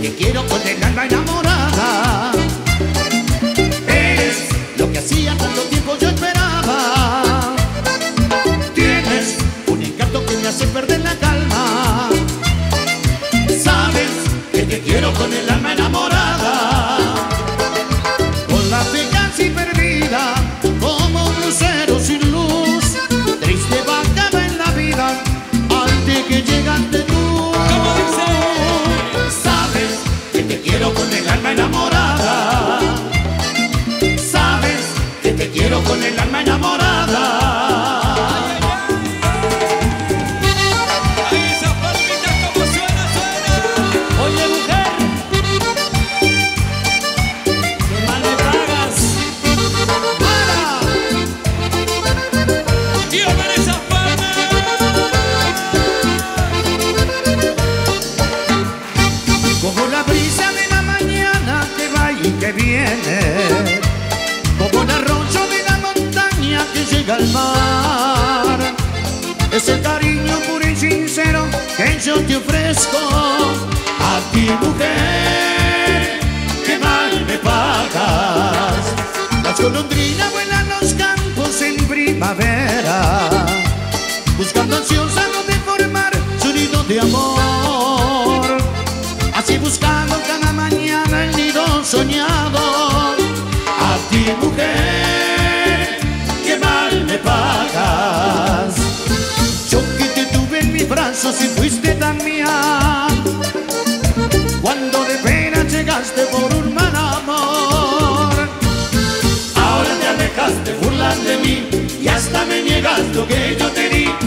te quiero con el alma enamorada. Eres lo que hacía tanto tiempo yo esperaba. Tienes un encanto que me hace perder la calma. Sabes que te quiero con el alma enamorada. Con la fe casi perdida, como un lucero sin luz, triste vagaba en la vida antes que llegaste tú. Sabes que te quiero con el alma enamorada. Sabes que te quiero con el alma enamorada. Viene como un arroyo de la montaña que llega al mar. Es el cariño puro y sincero que yo te ofrezco. A ti, mujer, que mal me pagas. Las golondrinas vuelan los campos en primavera, buscando ansiosa donde formar su nido de amor. Así buscando cada mañana el nido soñado. A ti, mujer, que mal me pagas. Yo que te tuve en mis brazos y fuiste tan mía, cuando de pena llegaste por un mal amor. Ahora te alejaste, burlas de mí y hasta me niegas lo que yo te di.